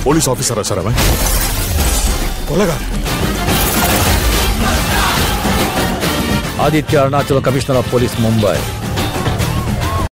Police ஆபீசரா sir அவன்? Aditya Arunachala commissioner of police, Mumbai.